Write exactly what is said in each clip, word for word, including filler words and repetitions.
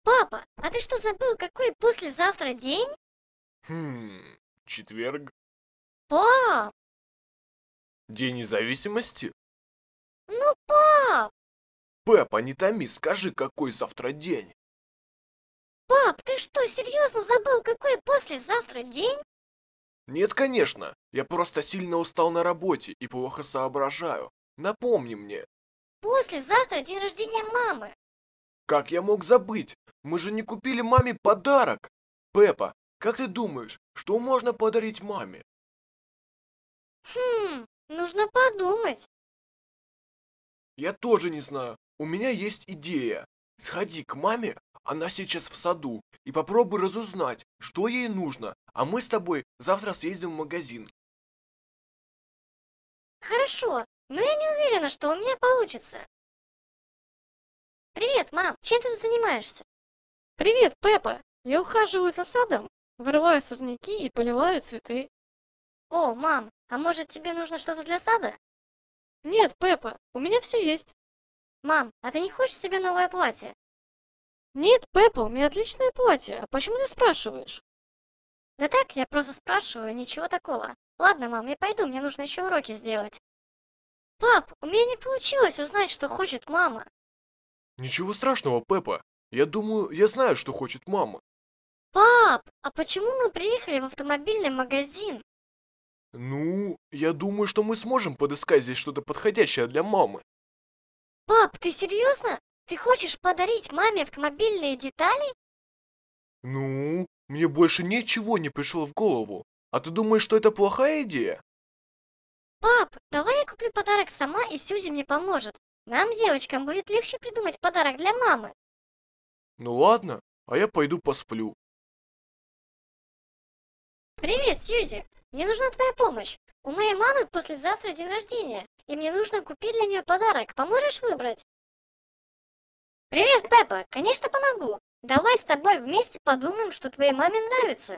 Папа, а ты что забыл, какой послезавтра день? Хм, четверг. Пап, День независимости? ну пап, Пеппа, не томи, скажи, какой завтра день? пап, ты что, серьезно забыл, какой послезавтра день? Нет, конечно, я просто сильно устал на работе и плохо соображаю. Напомни мне. Послезавтра день рождения мамы. Как я мог забыть? Мы же не купили маме подарок. Пеппа, как ты думаешь, что можно подарить маме? Хм, нужно подумать. Я тоже не знаю. У меня есть идея. Сходи к маме, она сейчас в саду, и попробуй разузнать, что ей нужно, а мы с тобой завтра съездим в магазин. Хорошо, но я не уверена, что у меня получится. Привет, мам, чем ты тут занимаешься? Привет, Пеппа! Я ухаживаю за садом, вырываю сорняки и поливаю цветы. О, мам, а может тебе нужно что-то для сада? Нет, Пеппа, у меня все есть. Мам, а ты не хочешь себе новое платье? Нет, Пеппа, у меня отличное платье. А почему ты спрашиваешь? Да так, я просто спрашиваю, ничего такого. Ладно, мам, я пойду, мне нужно еще уроки сделать. Пап, у меня не получилось узнать, что хочет мама. Ничего страшного, Пеппа. Я думаю, я знаю, что хочет мама. Пап, а почему мы приехали в автомобильный магазин? Ну, я думаю, что мы сможем подыскать здесь что-то подходящее для мамы. Пап, ты серьезно? Ты хочешь подарить маме автомобильные детали? Ну, мне больше ничего не пришло в голову. А ты думаешь, что это плохая идея? Пап, давай я куплю подарок сама, и Сьюзи мне поможет. Нам, девочкам, будет легче придумать подарок для мамы. Ну ладно, а я пойду посплю. Привет, Сьюзи. Мне нужна твоя помощь. У моей мамы послезавтра день рождения, и мне нужно купить для нее подарок. Поможешь выбрать? Привет, Пеппа. Конечно, помогу. Давай с тобой вместе подумаем, что твоей маме нравится.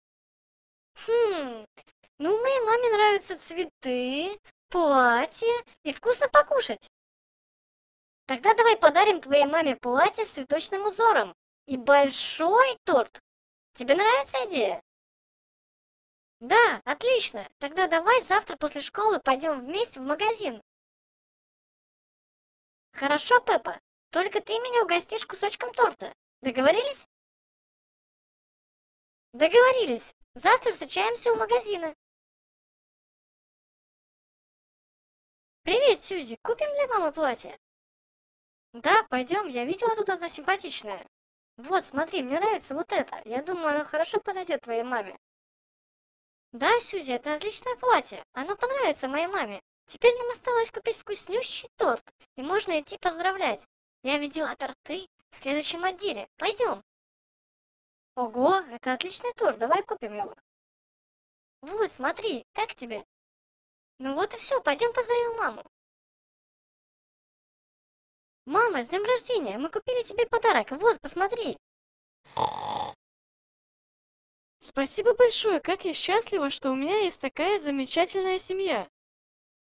Хм, ну, моей маме нравятся цветы, платье и вкусно покушать. Тогда давай подарим твоей маме платье с цветочным узором и большой торт. Тебе нравится идея? Да, отлично. Тогда давай завтра после школы пойдем вместе в магазин. Хорошо, Пеппа. Только ты меня угостишь кусочком торта. Договорились? Договорились. Завтра встречаемся у магазина. Привет, Сьюзи. Купим для мамы платье? Да, пойдем. Я видела тут одно симпатичное. Вот, смотри, мне нравится вот это. Я думаю, оно хорошо подойдет твоей маме. Да, Сьюзи, это отличное платье. Оно понравится моей маме. Теперь нам осталось купить вкуснющий торт, и можно идти поздравлять. Я видела торты в следующем отделе. Пойдем. Ого, это отличный торт, давай купим его. Вот, смотри, как тебе? Ну вот и все, пойдем поздравим маму. Мама, с днем рождения, мы купили тебе подарок, вот, посмотри. Спасибо большое, как я счастлива, что у меня есть такая замечательная семья.